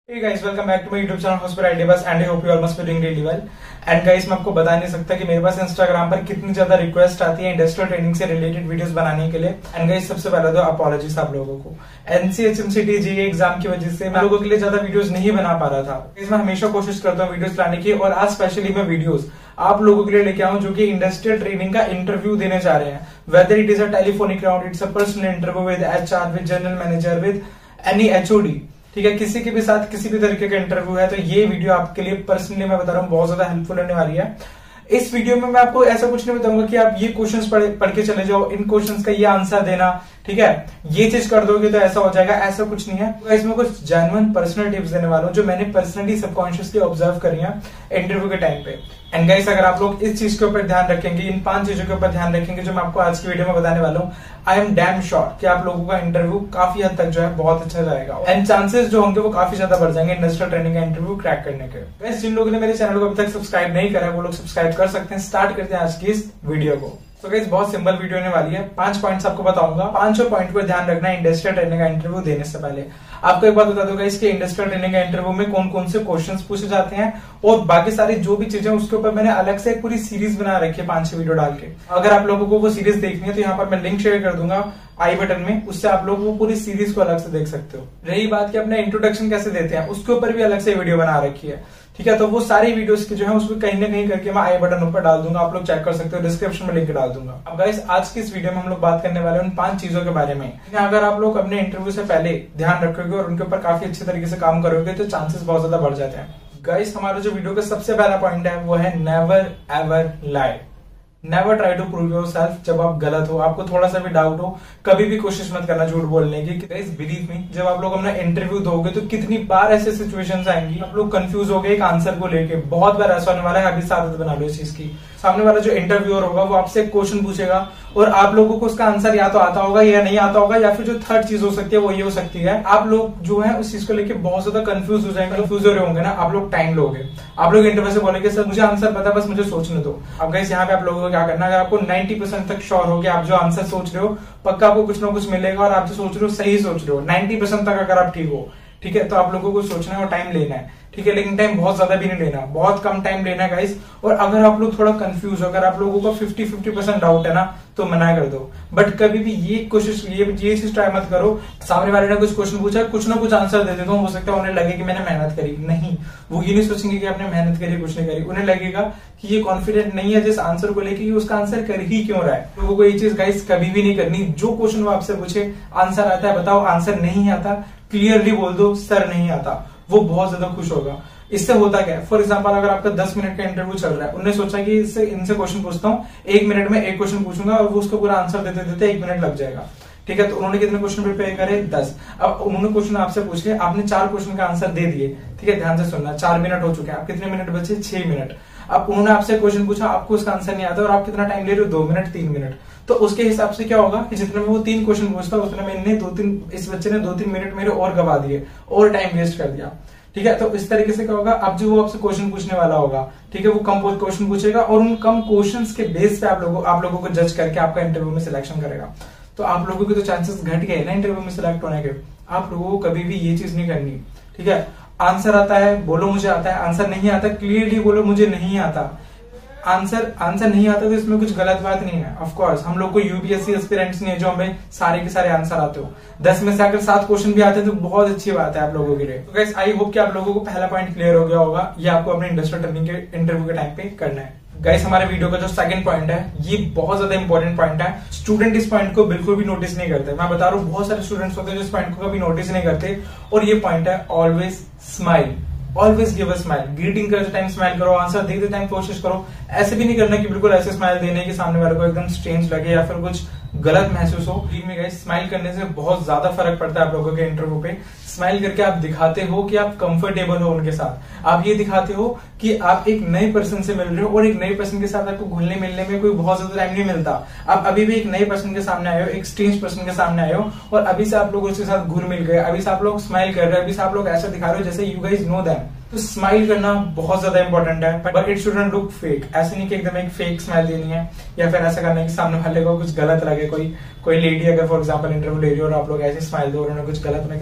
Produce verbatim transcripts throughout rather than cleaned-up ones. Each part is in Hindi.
Hey guys, welcome back to my YouTube channel Blogspot I D बस and I hope you all must be doing really well. And guys, मैं आपको बता नहीं सकता कि मेरे पास Instagram पर कितनी ज्यादा रिक्वेस्ट आती है इंडस्ट्रियल ट्रेनिंग से रिलेटेड वीडियोस बनाने के लिए. एंड गाइस, सबसे पहले तो अपॉलॉजीज आप लोगों को. एनसीएचएमसीटी जी एग्जाम की वजह से मैं लोगों के लिए ज्यादा वीडियोस नहीं बना पा रहा था. मैं हमेशा कोशिश करता हूँ वीडियोस लाने की, और आज स्पेशली मैं वीडियोस आप लोगों के लिए लेके आऊं जो कि इंडस्ट्रियल ट्रेनिंग का इंटरव्यू देने जा रहे हैं. Whether it is a telephonic round, it's a personal interview with HR, with general manager, with any HOD. ठीक है, किसी के भी साथ किसी भी तरीके का इंटरव्यू है तो ये वीडियो आपके लिए पर्सनली मैं बता रहा हूँ बहुत ज्यादा हेल्पफुल होने वाली है. इस वीडियो में मैं आपको ऐसा कुछ नहीं बताऊंगा कि आप ये क्वेश्चंस पढ़ पढ़ के चले जाओ, इन क्वेश्चंस का ये आंसर देना, ठीक है, ये चीज कर दोगे तो ऐसा हो जाएगा, ऐसा कुछ नहीं है. तो इसमें कुछ जेन्युइन पर्सनल टिप्स देने वाला हूं जो मैंने पर्सनली सबकॉन्शियसली ऑब्जर्व करी है इंटरव्यू के टाइम पे. एंड गाइस, अगर आप लोग इस चीज के ऊपर ध्यान रखेंगे, इन पांच चीजों के ऊपर ध्यान रखेंगे जो मैं आपको आज की वीडियो में बताने वाला हूँ, आई एम डैम श्योर कि आप लोगों का इंटरव्यू काफी हद तक जो है बहुत अच्छा जाएगा. एंड चांसेस जो होंगे वो काफी ज्यादा बढ़ जाएंगे इंडस्ट्रियल ट्रेनिंग का इंटरव्यू क्रैक करने के. गाइस, जिन लोगों ने मेरे चैनल को अभी तक सब्सक्राइब नहीं करा है वो लोग सब्सक्राइब कर सकते हैं. स्टार्ट करते हैं आज की इस वीडियो को. तो गाइस, बहुत सिंपल वीडियो होने वाली है. पांच पॉइंट्स आपको बताऊंगा, पांचों पॉइंट पर ध्यान रखना है इंडस्ट्रियल ट्रेनिंग का इंटरव्यू देने से पहले. आपको एक बात बता दूंगा, इसके इंडस्ट्रियल ट्रेनिंग का इंटरव्यू में कौन कौन से क्वेश्चंस पूछे जाते हैं और बाकी सारी जो भी चीजें उसके ऊपर मैंने अलग से एक पूरी सीरीज बना रखी है पांच छह वीडियो डाल के. अगर आप लोगों को वो सीरीज देखनी है तो यहाँ पर मैं लिंक शेयर कर दूंगा आई बटन में, उससे आप लोग वो पूरी सीरीज को अलग से देख सकते हो. रही बात कि अपने इंट्रोडक्शन कैसे देते हैं उसके ऊपर भी अलग से वीडियो बना रखी है. ठीक है, तो वो सारी वीडियोस की जो है उसको कहीं ना कहीं करके मैं आई बटन ऊपर डाल दूंगा, आप लोग चेक कर सकते हो, डिस्क्रिप्शन में लिंक डाल दूंगा. अब गाइस, आज की इस वीडियो में हम लोग बात करने वाले हैं उन पांच चीजों के बारे में. अगर आप लोग अपने इंटरव्यू से पहले ध्यान रखोगे और उनके ऊपर काफी अच्छे तरीके से काम करोगे तो चांसेस बहुत ज्यादा बढ़ जाते हैं. गाइस, हमारा जो वीडियो का सबसे पहला पॉइंट है वो है never ever lie. Never try to prove yourself. जब आप गलत हो, आपको थोड़ा सा भी डाउट हो, कभी भी कोशिश मत करना झूठ बोलने की. गाइस, बिलीव मी, जब आप लोग अपना इंटरव्यू दोगे तो कितनी बार ऐसे सिचुएशंस आएंगी आप लोग कंफ्यूज हो गए एक आंसर को लेके. बहुत बार ऐसा होने वाला है, अभी आदत बना लो इस चीज की. सामने वाला जो इंटरव्यूअर होगा वो आपसे एक क्वेश्चन पूछेगा और आप लोगों को उसका आंसर या तो आता होगा या नहीं आता होगा, या फिर जो थर्ड चीज हो सकती है वो ये हो सकती है, आप लोग जो है उस चीज को लेके बहुत ज्यादा कंफ्यूज हो जाएंगे. कंफ्यूज हो रहे होंगे ना, आप लोग टाइम लोगे, आप लोग इंटरव्यू से बोलेंगे सर मुझे आंसर पता, बस मुझे सोचने दो. अब गाइस, यहाँ पे आप लोगों को क्या करना है, अगर आपको नाइन्टी परसेंट तक श्योर हो गया आप जो आंसर सोच रहे हो पक्का आपको कुछ ना कुछ मिलेगा और आप जो सोच रहे हो सही सोच रहे हो, नाइन्टी परसेंट तक अगर आप ठीक हो, ठीक है, तो आप लोगों को सोचना है और टाइम लेना है. ठीक है, लेकिन टाइम बहुत ज्यादा भी नहीं लेना, बहुत कम टाइम लेना है गाइस. और अगर आप लोग थोड़ा कंफ्यूज हो, अगर आप लोगों को फिफ्टी फिफ्टी परसेंट डाउट है ना तो मना कर दो. बट कभी भी ये कोशिश ये ये चीज ट्राई मत करो, सामने वाले ने कुछ क्वेश्चन पूछा कुछ ना कुछ आंसर दे देता हूँ, हो सकता है उन्हें लगे कि मैंने मेहनत करी. नहीं, वो ये नहीं सोचेंगे कि आपने मेहनत करी कुछ नहीं करी, उन्हें लगेगा कि ये कॉन्फिडेंट नहीं है जिस आंसर को लेके, उसका आंसर कर ही क्यों रहा है. लोगों को ये चीज गाइस कभी भी नहीं करनी. जो क्वेश्चन वो आपसे पूछे आंसर आता है बताओ, आंसर नहीं आता क्लियरली बोल दो सर नहीं आता, वो बहुत ज्यादा खुश होगा. इससे होता क्या है, फॉर एग्जांपल अगर आपका दस मिनट का इंटरव्यू चल रहा है, उन्होंने सोचा कि इससे इनसे क्वेश्चन पूछता हूँ, एक मिनट में एक क्वेश्चन पूछूंगा और वो उसको पूरा आंसर देते देते एक मिनट लग जाएगा. ठीक है, तो उन्होंने कितने क्वेश्चन प्रिपेयर करे, दस. अब उन्होंने क्वेश्चन आपसे पूछ लिया, आपने चार क्वेश्चन का आंसर दे दिए. ठीक है, ध्यान से सुनना, चार मिनट हो चुके हैं, आप कितने मिनट बचे, छह मिनट. अब उन्होंने आपसे क्वेश्चन पूछा, आपको उसका आंसर नहीं आता और आप कितना टाइम ले रहे हो, दो मिनट तीन मिनट. तो उसके हिसाब से क्या होगा कि जितने में वो तीन क्वेश्चन पूछता उतने में इन्हें दो तीन इस बच्चे ने दो तीन मिनट मेरे और गवा दिए और टाइम वेस्ट कर दिया. ठीक है, तो इस तरीके से क्या होगा, अब जो वो आपसे क्वेश्चन पूछने वाला होगा, ठीक है, वो कम क्वेश्चन पूछेगा और उन कम क्वेश्चंस के बेस पे आप लोगों आप लोगों को जज करके आपका इंटरव्यू में सिलेक्शन करेगा. तो आप लोगों के तो चांसेस घट गए ना इंटरव्यू में सिलेक्ट होने के. आप लोगों को कभी भी ये चीज नहीं करनी. ठीक है, आंसर आता है बोलो मुझे आता है, आंसर नहीं आता क्लियरली बोलो मुझे नहीं आता. आंसर आंसर नहीं आता तो इसमें कुछ गलत बात नहीं है. ऑफ कोर्स हम लोग को यूपीएससी एस्पिरेंट्स नहीं है जो हमें सारे के सारे आंसर आते हो. दस में से अगर सात क्वेश्चन भी आते हैं तो बहुत अच्छी बात है आप लोगों के लिए. तो गाइस, आई होप कि आप लोगों को पहला पॉइंट क्लियर हो गया होगा, ये आपको अपने इंडस्ट्रियल ट्रेनिंग के इंटरव्यू के टाइम पे करना है. गाइस, हमारे वीडियो का जो सेकंड पॉइंट है ये बहुत ज्यादा इंपॉर्टेंट पॉइंट है. स्टूडेंट इस पॉइंट को बिल्कुल भी नोटिस नहीं करते. मैं बता रहा हूँ, बहुत सारे स्टूडेंट्स होते हैं जो इस पॉइंट को कभी नोटिस नहीं करते. और ये पॉइंट है always smile. Always give a smile. Greeting करते टाइम स्माइल करो, आंसर देते टाइम कोशिश करो. ऐसे भी नहीं करना कि बिल्कुल ऐसे स्माइल देने की सामने वाले को एकदम स्ट्रेंज लगे या फिर कुछ गलत महसूस हो. में गाइस, स्माइल करने से बहुत ज्यादा फर्क पड़ता है आप लोगों के इंटरव्यू पे. स्माइल करके आप दिखाते हो कि आप कंफर्टेबल हो उनके साथ. आप ये दिखाते हो कि आप एक नए पर्सन से मिल रहे हो और एक नए पर्सन के साथ आपको घुलने मिलने में कोई बहुत ज्यादा टाइम नहीं मिलता. आप अभी भी एक नए पर्सन के सामने आए हो, एक स्ट्रेंज पर्सन के सामने आए हो और अभी से आप लोग उसके साथ घुल मिल गए, अभी से आप लोग स्माइल कर रहे हो, अभी से आप लोग ऐसा दिखा रहे हो जैसे यू गाइस नो देम. तो स्माइल करना बहुत ज्यादा इंपॉर्टेंट है, but it shouldn't look fake. ऐसे नहीं कि एकदम एक फेक स्माइल देनी है या फिर ऐसा करना है कि सामने वाले को कुछ गलत लगे. कोई कोई लेडी अगर फॉर एग्जांपल इंटरव्यू ले रही हो और आप लोग ऐसे स्माइल दो और उन्हें कुछ गलत लगे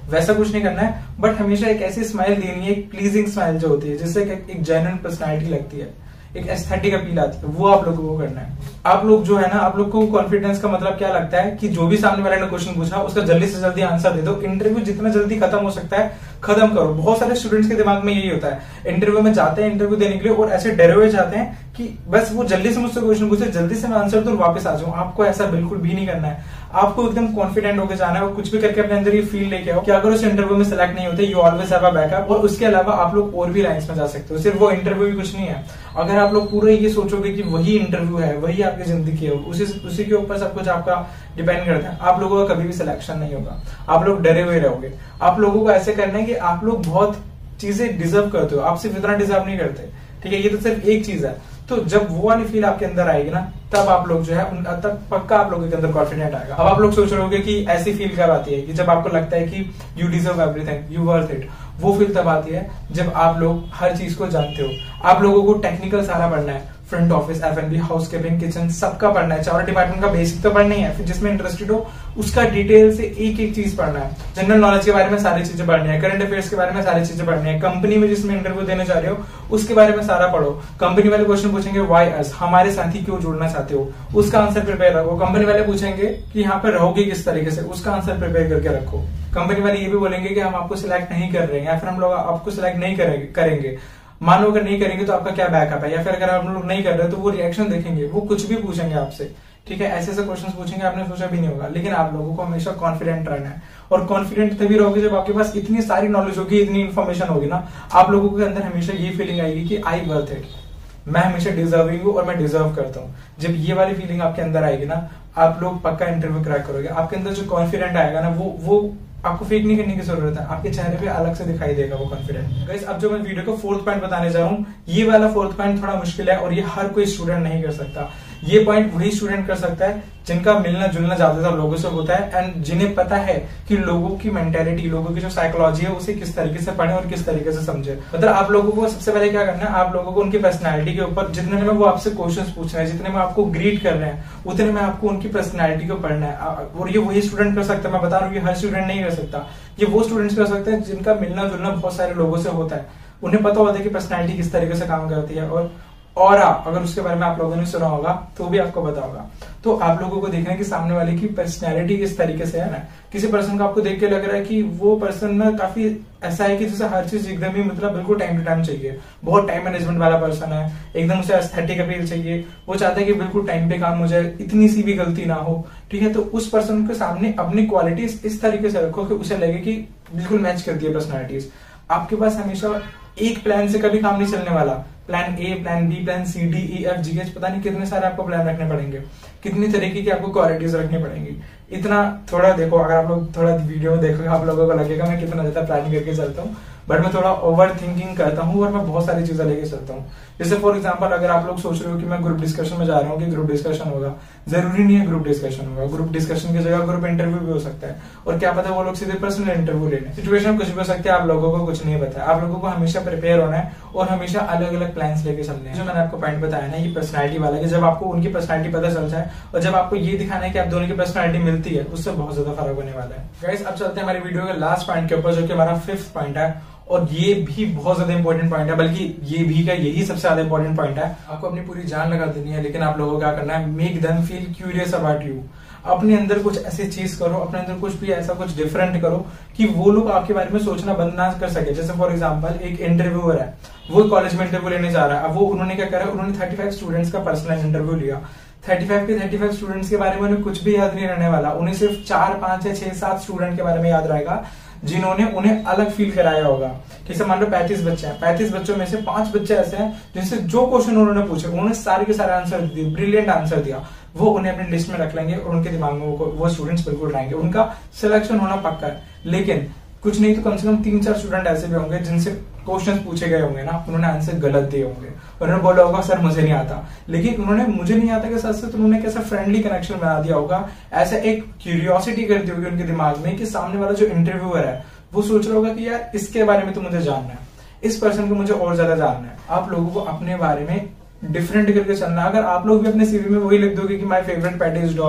वैसा कुछ नहीं करना है, बट हमेशा एक ऐसी स्माइल देनी है, एक प्लीजिंग स्माइल जो होती है, जिससे एक जेन्युइन पर्सनैलिटी लगती है, एक एस्थेटिक अपील आती है, वो आप लोगों को करना है। आप लोग जो है ना, आप लोग को कॉन्फिडेंस का मतलब क्या लगता है कि जो भी सामने वाले ने क्वेश्चन पूछा उसका जल्दी से जल्दी आंसर दे दो। इंटरव्यू जितना जल्दी खत्म हो सकता है खत्म करो। बहुत सारे स्टूडेंट्स के दिमाग में यही होता है, इंटरव्यू में जाते हैं इंटरव्यू देने के लिए और ऐसे डरे हुए जाते हैं कि बस वो जल्दी से मुझसे क्वेश्चन पूछे, जल्दी से मैं आंसर दूं और वापस आ जाऊं। आपको ऐसा बिल्कुल भी नहीं करना है। आपको एकदम कॉन्फिडेंट होकर जाना है और कुछ भी करके अपने अंदर ये फील लेके आओ कि अगर उस इंटरव्यू में सिलेक्ट नहीं होते, you always have a backup. और उसके अलावा आप लोग और भी लाइंस में जा सकते हो, सिर्फ वो इंटरव्यू ही कुछ नहीं है। अगर आप लोग पूरे ये सोचोगे कि वही इंटरव्यू है, वही आपकी जिंदगी है, उसी उसी के ऊपर सब कुछ आपका डिपेंड करता है, आप लोगों का कभी भी सिलेक्शन नहीं होगा। आप लोग डरे हुए रहोगे। आप लोगों को ऐसे करना है कि आप लोग बहुत चीजें डिजर्व करते हो, आप सिर्फ इतना डिजर्व नहीं करते, ठीक है। ये तो सिर्फ एक चीज है। तो जब वो वाली फील आपके अंदर आएगी ना, तब आप लोग जो है तब पक्का आप लोगों के अंदर कॉन्फिडेंट आएगा। अब आप लोग सोच रहे होंगे कि ऐसी फील कब आती है कि जब आपको लगता है कि you deserve everything, you worth it. वो फील तब आती है जब आप लोग हर चीज को जानते हो। आप लोगों को टेक्निकल सारा पढ़ना है, front office, F and B, housekeeping, kitchen, सबका पढ़ना है। चारों डिपार्टमेंट का बेसिक तो पढ़ना ही है, फिर जिसमें इंटरेस्टेड हो उसका डिटेल से एक एक चीज पढ़ना है। जनरल नॉलेज के बारे में सारी चीजें पढ़नी है, करंट अफेयर्स के बारे में सारी चीजें पढ़नी है। कंपनी में जिसमें इंटरव्यू देने जा रहे हो उसके बारे में सारा पढ़ो। कंपनी वाले क्वेश्चन पूछेंगे व्हाई अस, हमारे साथी क्यों जुड़ना चाहते हो, उसका आंसर प्रिपेयर रखो। कंपनी वाले पूछेंगे कि यहाँ पर रहोगे किस तरीके से, उसका आंसर प्रिपेयर करके रखो। कंपनी वाले ये भी बोलेंगे कि हम आपको सिलेक्ट नहीं कर रहे हैं या फिर हम लोग आपको सिलेक्ट नहीं करेंगे। मान लो अगर नहीं करेंगे तो आपका क्या बैकअप है, या फिर अगर आप लोग नहीं कर रहे तो वो रिएक्शन देखेंगे, वो कुछ भी पूछेंगे आपसे, ठीक है। ऐसे ऐसे क्वेश्चंस पूछेंगे आपने सोचा भी नहीं होगा। लेकिन आप लोगों को हमेशा कॉन्फिडेंट रहना है, और कॉन्फिडेंट तभी रहोगे जब आपके पास इतनी सारी नॉलेज होगी, इतनी इन्फॉर्मेशन होगी ना, आप लोगों के अंदर हमेशा ये फीलिंग आएगी कि आई वर्थ इट, मैं हमेशा डिजर्विंग हूँ और मैं डिजर्व करता हूँ। जब ये वाली फीलिंग आपके अंदर आएगी ना, आप लोग पक्का इंटरव्यू क्रैक करोगे। आपके अंदर जो कॉन्फिडेंट आएगा ना, वो वो आपको फेक नहीं करने की जरूरत है, आपके चेहरे पे अलग से दिखाई देगा वो कॉन्फिडेंट। गाइस, अब जो मैं वीडियो को फोर्थ पॉइंट बताने जा रहा हूँ, ये वाला फोर्थ पॉइंट थोड़ा मुश्किल है और ये हर कोई स्टूडेंट नहीं कर सकता। ये पॉइंट वही स्टूडेंट कर सकता है जिनका मिलना जुलना ज्यादातर लोगों से होता है एंड जिन्हें पता है कि लोगों की मेंटेलिटी, लोगों की जो साइकोलॉजी है उसे किस तरीके से पढ़े और किस तरीके से समझे। मतलब आप लोगों को सबसे पहले क्या करना है, आप लोगों को उनकी पर्सनैलिटी के ऊपर, जितने में वो आपसे क्वेश्चंस पूछ रहे हैं, जितने में आपको ग्रीट कर रहे हैं, उतने में आपको उनकी पर्सनैलिटी को पढ़ना है। और ये वही स्टूडेंट कर सकता है, मैं बता रहा हूँ कि हर स्टूडेंट नहीं कर सकता। ये वो स्टूडेंट्स कर सकते हैं जिनका मिलना जुलना बहुत सारे लोगों से होता है, उन्हें पता होता है कि पर्सनैलिटी किस तरीके से काम करती है। और और अगर उसके बारे में आप लोगों ने सुना होगा तो भी आपको पता होगा। तो आप लोगों को देखना है कि सामने वाले की पर्सनैलिटी किस तरीके से है ना। किसी पर्सन को आपको देख के लग रहा है कि वो पर्सन ना काफी ऐसा है कि जैसे हर चीज एकदम ही मतलब बिल्कुल टाइम टू टाइम चाहिए, बहुत टाइम मैनेजमेंट वाला पर्सन है, एकदम उसे एस्थेटिक अपील चाहिए, वो चाहता है कि बिल्कुल टाइम पे काम हो जाए, इतनी सी भी गलती ना हो, ठीक है। तो उस पर्सन के सामने अपनी क्वालिटीज इस तरीके से रखो कि उसे लगे कि बिल्कुल मैच करती है पर्सनैलिटीज। आपके पास हमेशा एक प्लान से कभी काम नहीं चलने वाला। Plan A, plan B, plan C, D, E, F, G, H, पता नहीं कितने सारे आपको प्लान रखने पड़ेंगे, कितनी तरीके की आपको क्वालिटीज रखनी पड़ेंगी। इतना थोड़ा देखो, अगर आप लोग थोड़ा वीडियो में देखोगे आप लोगों को लगेगा मैं कितना ज्यादा प्लानिंग करके चलता हूँ, बट मैं थोड़ा ओवर थिंकिंग करता हूँ और मैं बहुत सारी चीजें लेके चलता हूँ। जैसे फॉर एग्जांपल, अगर आप लोग सोच रहे हो कि मैं ग्रुप डिस्कशन में जा रहा हूँ कि ग्रुप डिस्कशन होगा, जरूरी नहीं है ग्रुप डिस्कशन होगा। ग्रुप डिस्कशन की जगह ग्रुप इंटरव्यू भी हो सकता है, और क्या पता वो लोग सीधे पर्सनल इंटरव्यू ले लें। सिचुएशन कुछ भी हो सकती है, आप लोगों को कुछ नहीं पता है। आप लोगों को हमेशा प्रिपेयर होना है और हमेशा अलग अलग प्लान्स लेके चलने हैं। जो मैंने आपको पॉइंट बताया ना, ये पर्सनैलिटी वाला, कि जब आपको उनकी पर्सनैलिटी पता चल जाए और जब आपको ये दिखाना है कि आप दोनों की पर्सनैलिटी मिलती है, उससे बहुत ज्यादा फर्क होने वाला है। गाइस, अब चलते हैं हमारी वीडियो के लास्ट पॉइंट के ऊपर, जो कि हमारा फिफ्थ पॉइंट है, और ये भी बहुत ज्यादा इंपॉर्टेंट पॉइंट है, बल्कि ये भी का यही सबसे ज्यादा इंपॉर्टेंट पॉइंट है। आपको अपनी पूरी जान लगा देनी है, लेकिन आप लोगों को क्या करना है, make them feel curious about you. अपने अंदर कुछ ऐसी चीज करो, अपने अंदर कुछ भी ऐसा कुछ डिफरेंट करो कि वो लोग आपके बारे में सोचना बंद ना कर सके। जैसे फॉर एग्जांपल, एक इंटरव्यूअर है, वो कॉलेज में इंटरव्यू लेने जा रहा है। अब वो उन्होंने क्या करा, उन्होंने थर्टी फाइव स्टूडेंट्स का पर्सनल इंटरव्यू लिया। थर्टी फाइव के थर्टी फाइव स्टूडेंट्स के बारे में उन्हें कुछ भी याद नहीं रहने वाला, उन्हें सिर्फ चार पांच या छह सात स्टूडेंट के बारे में याद रहेगा जिन्होंने उन्हें अलग फील कराया होगा। ठीक है, मान लो पैंतीस बच्चे हैं, पैंतीस बच्चों में से पांच बच्चे ऐसे हैं जिनसे जो क्वेश्चन उन्होंने पूछे उन्होंने सारे के सारे आंसर दिए, ब्रिलियंट आंसर दिया। वो उन्हें अपनी लिस्ट में रख लेंगे और उनके दिमाग में वो, वो स्टूडेंट्स बिल्कुल रहेंगे, उनका सिलेक्शन होना पक्का है। लेकिन कुछ नहीं तो कम से कम तीन चार स्टूडेंट ऐसे भी होंगे जिनसे क्वेश्चंस पूछे गए होंगे ना, उन्होंने आंसर गलत दिए होंगे, उन्होंने बोला होगा सर मुझे नहीं आता, लेकिन उन्होंने मुझे नहीं आता के साथ साथ उन्होंने कैसा फ्रेंडली कनेक्शन बना दिया होगा, ऐसा एक क्यूरियोसिटी कर दी होगी उनके दिमाग में कि सामने वाला जो इंटरव्यूअर है वो सोच रहा होगा कि यार इसके बारे में तो मुझे जानना है, इस पर्सन को मुझे और ज्यादा जानना है। आप लोगों को अपने बारे में डिफरेंट करके चलना। अगर आप लोग भी अपने सीवी में वही लिख दोगे कि my favourite pet is dog,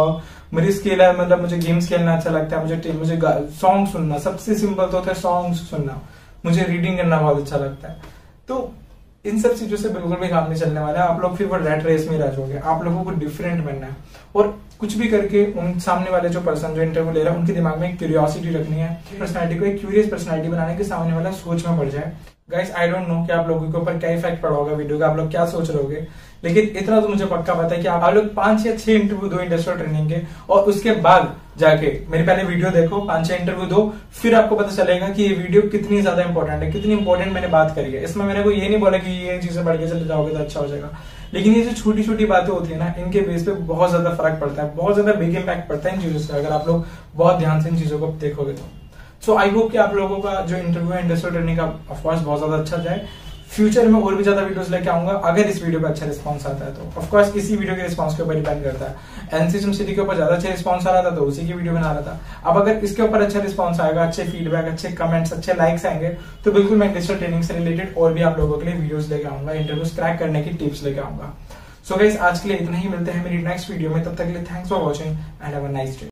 मेरी स्किल है, मतलब मुझे गेम्स खेलना अच्छा लगता है, मुझे मुझे सॉन्ग सुनना, सबसे सिंपल तो होता है सॉन्ग सुनना, मुझे रीडिंग करना बहुत अच्छा लगता है। तो इन सब चीजों से बिल्कुल भी काम नहीं चलने वाला है। आप लोग फिर वो रेट रेस में रह जाओगे। आप लोगों को डिफरेंट बनना है और कुछ भी करके उन सामने वाले जो पर्सन जो इंटरव्यू ले रहा है उनके दिमाग में एक क्यूरियोसिटी रखनी है, पर्सनालिटी को एक क्यूरियस पर्सनालिटी बनाने के सामने वाला सोच में पड़ जाए। गाइस आई डोंट नो कि आप लोगों के ऊपर क्या इफेक्ट पड़ा होगा वीडियो का, आप लोग क्या सोच रहे होगे, लेकिन इतना तो मुझे पक्का पता है कि आप लोग पांच या छह इंटरव्यू दो इंडस्ट्रियल ट्रेनिंग के, और उसके बाद जाके मेरी पहले वीडियो देखो, पांच छह इंटरव्यू दो, फिर आपको पता चलेगा कि ये वीडियो कितनी ज्यादा इंपॉर्टेंट है, कितनी इंपॉर्टेंट मैंने बात करी है। इसमें मैंने को ये नहीं बोला कि ये चीजें बढ़ के चले जाओगे तो अच्छा हो जाएगा, लेकिन ये जो छोटी छोटी बातें होती है ना, इनके बेस पे बहुत ज्यादा फर्क पड़ता है, बहुत ज्यादा बिग इम्पैक्ट पड़ता है इन चीजों से, अगर आप लोग बहुत ध्यान से इन चीजों को देखोगे तो। सो आई होप कि आप लोगों का जो इंटरव्यू है इंडस्ट्रियल ट्रेनिंग का ऑफकोर्स बहुत ज्यादा अच्छा जाए। फ्यूचर में और भी ज्यादा वीडियोस लेके आऊंगा अगर इस वीडियो पे अच्छा रिस्पांस आता है तो। ऑफ कोर्स इसी वीडियो के रिस्पांस के ऊपर डिपेंड करता है। एनसीएम सिटी के ऊपर ज्यादा अच्छा रिस्पांस आ रहा था तो उसी की वीडियो बना रहा था। अब अगर इसके ऊपर अच्छा रिस्पांस आएगा, अच्छे फीडबैक, अच्छे कमेंट्स, अच्छे लाइक्स आएंगे तो बिल्कुल मैं इंडस्ट्रियल ट्रेनिंग से रिलेटेड और भी आप लोगों के लिए वीडियोस लेके आऊंगा, इंटरव्यूज क्रैक करने की टिप्स लेके आऊंगा। सो गाइस आज के लिए इतना ही, मिलते हैं मेरी नेक्स्ट वीडियो में, तब तक के लिए thanks for watching and have a nice day.